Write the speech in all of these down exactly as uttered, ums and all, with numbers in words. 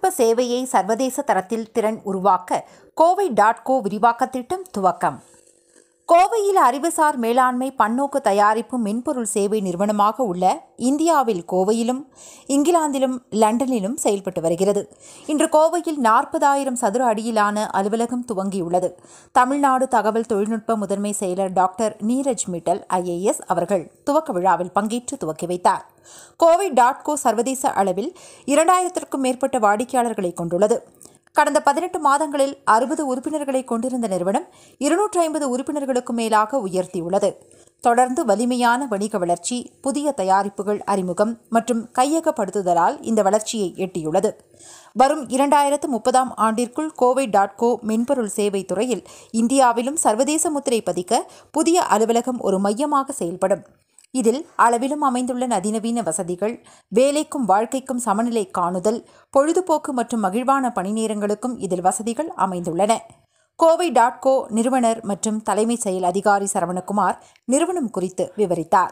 தொழில்நுட்ப சேவையை சர்வதேச தரத்தில் திறன் உருவாக்க கோவை டாட் கோ விரிவாக்க திட்டம் துவக்கம். கோவையில் அறிவுசார் மேலாண்மை பன்னோக்கு தயாரிப்பு மென்பொருள் சேவை நிறுவனமாக உள்ள இந்தியாவில் கோவையிலும் இங்கிலாந்திலும் லண்டனிலும் செயல்பட்டு வருகிறது. இன்று கோவையில் நாற்பதாயிரம் சதுர அடியிலான அலுவலகம் துவங்கியுள்ளது. தமிழ்நாடு தகவல் தொழில்நுட்ப முதன்மை செயலர் டாக்டர் நீரஜ் மிட்டல் ஐ.ஏ.எஸ அவர்கள் துவக்க விழாவில் பங்கேற்று துவக்கி வைத்தார். கோவை டாட் கோ சர்வதேச அளவில் இரண்டாயிரத்திற்கும் மேற்பட்ட வாடிக்கையாளர்களை கொண்டுள்ளது. கடந்த பதினெட்டு மாதங்களில் அறுபது உறுப்பினர்களை கொண்டிருந்த நிறுவனம் இருநூற்றி ஐம்பது உறுப்பினர்களுக்கும் மேலாக உயர்த்தியுள்ளது. தொடர்ந்து வலிமையான வணிக வளர்ச்சி, புதிய தயாரிப்புகள் அறிமுகம் மற்றும் கையகப்படுத்துதலால் இந்த வளர்ச்சியை எட்டியுள்ளது. வரும் இரண்டாயிரத்து முப்பதாம் ஆண்டிற்குள் கோவை டாட் கோ மென்பொருள் சேவை துறையில் இந்தியாவிலும் சர்வதேச முத்திரை பதிக்க புதிய அலுவலகம் ஒரு மையமாக செயல்படும். இதில் அளவிலும் அமைந்துள்ள அதிநவீன வசதிகள், வேலைக்கும் வாழ்க்கைக்கும் சமநிலை காணுதல், பொழுதுபோக்கு மற்றும் மகிழ்வான பணி நேரங்களுக்கும் இதில் வசதிகள் அமைந்துள்ளன. கோவை டாட் கோ நிறுவனர் மற்றும் தலைமை செயல் அதிகாரி சரவணகுமார் நிறுவனம் குறித்து விவரித்தார்.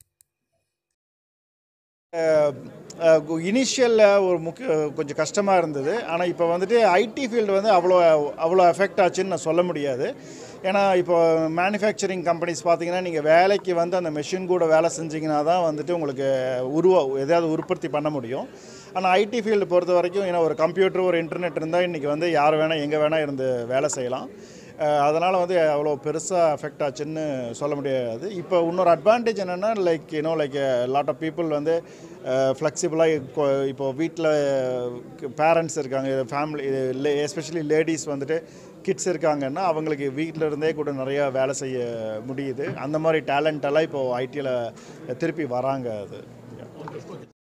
இனிஷியலில் ஒரு முக்கிய கொஞ்சம் கஷ்டமாக இருந்தது. ஆனால் இப்போ வந்துட்டு ஐடி ஃபீல்டு வந்து அவ்வளோ அவ்வளோ எஃபெக்ட் ஆச்சுன்னு நான் சொல்ல முடியாது. ஏன்னா இப்போ மேனுஃபேக்சரிங் கம்பெனிஸ் பார்த்தீங்கன்னா நீங்கள் வேலைக்கு வந்து அந்த மெஷின் கூட வேலை செஞ்சிங்கன்னா தான் வந்துட்டு உங்களுக்கு உருவா எதாவது உற்பத்தி பண்ண முடியும். ஆனால் ஐடி ஃபீல்டு பொறுத்த வரைக்கும் ஏன்னா ஒரு கம்ப்யூட்டர் ஒரு இன்டர்நெட் இருந்தால் இன்றைக்கி வந்து யார் வேணால் எங்கே வேணால் இருந்து வேலை செய்யலாம். அதனால் வந்து அவ்வளோ பெருசாக அஃபெக்ட் ஆச்சுன்னு சொல்ல முடியாது. இப்போ இன்னொரு அட்வான்டேஜ் என்னென்னா like you know like lot of people வந்து ஃப்ளெக்சிபிளாக இப்போ வீட்டில் பேரண்ட்ஸ் இருக்காங்க, ஃபேமிலி எஸ்பெஷலி லேடிஸ் வந்துட்டு கிட்ஸ் இருக்காங்கன்னா அவங்களுக்கு வீட்டில் இருந்தே கூட நிறையா வேலை செய்ய முடியுது. அந்த மாதிரி டேலண்ட் எல்லாம் இப்போது ஐடியில் திருப்பி வராங்க. அது